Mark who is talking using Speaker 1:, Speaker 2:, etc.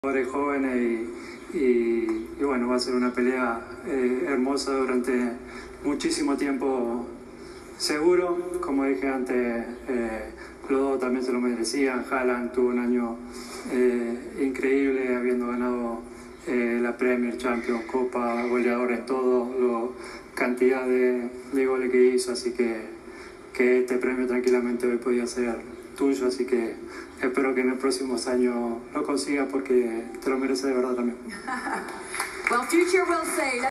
Speaker 1: Jugadores jóvenes y bueno, va a ser una pelea hermosa durante muchísimo tiempo seguro. Como dije antes, los dos también se lo merecían. Haaland tuvo un año increíble, habiendo ganado la Premier, Champions, Copa, goleador en todo, cantidad de goles que hizo, así que este premio tranquilamente hoy podía ser tuyo, así que espero que en los próximos años lo consigas porque te lo mereces de verdad también.
Speaker 2: Well, future will say.